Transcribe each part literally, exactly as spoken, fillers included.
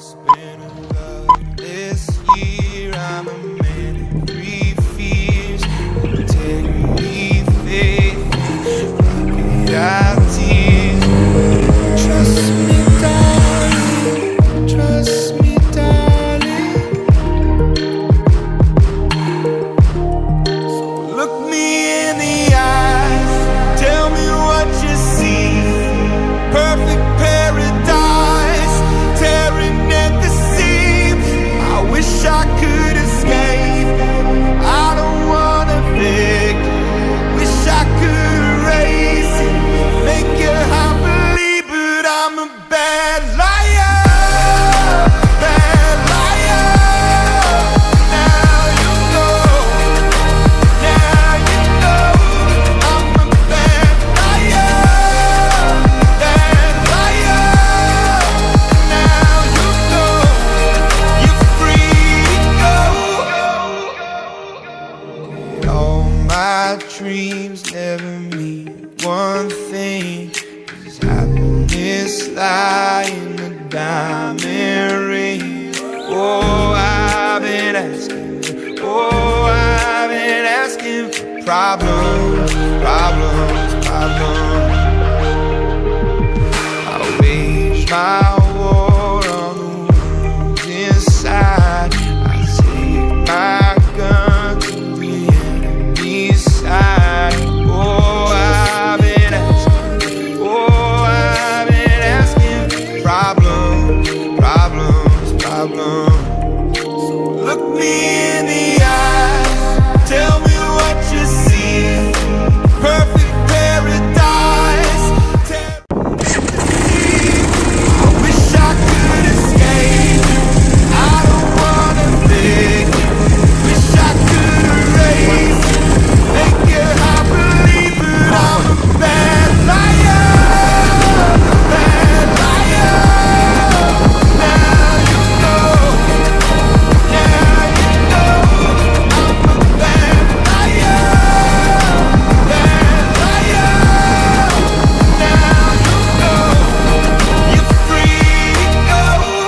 It's been a loveless year. I'm a man in three fears: integrity, faith, crocodile tears. Trust me, darling. Trust me, darling. So look me in the eyes. Tell me what you see. Perfect paradise, tearing at the seams. I wish I could escape. I don't wanna fake. Wish I could erase it, make your heart believe, but I'm a bad liar, bad liar. Now you know, now you know, I'm a bad liar, bad liar. Now you know, you're free to go. All my dreams never mean one thing. Does happiness lie in a diamond ring? Oh, I've been asking, oh, I've been asking for problems, problems, problems. I wage my war on the wounds inside. I take my gun to the enemy's side. Oh, I've been asking, oh, I've been asking for problems, problems, problems. So look me in the eyes, tell me what you see. Perfect paradise, tell I wish I could escape. I don't wanna think. Wish I could erase it, make your heart believe, but I'm a bad liar, bad liar. Now you know, now you know, I'm a bad liar, bad liar. Now you know, you're free to go.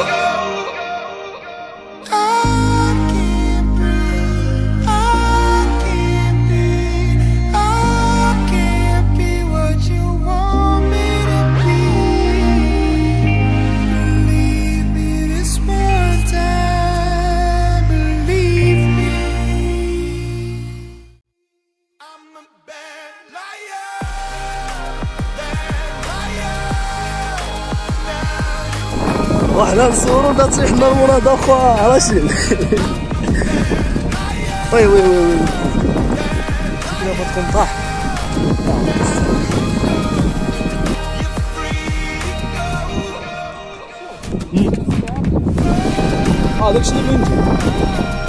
I can't breathe, I can't be, I can't be what you want me to be. Believe me this one time, believe me. I'm a bad liar, bad liar. Now you وحنا نصورو دا تطيح لنا المراد اخويا راشد. وي وي وي وي شكلها غتكون طاح. اه داكشي اللي بغيت.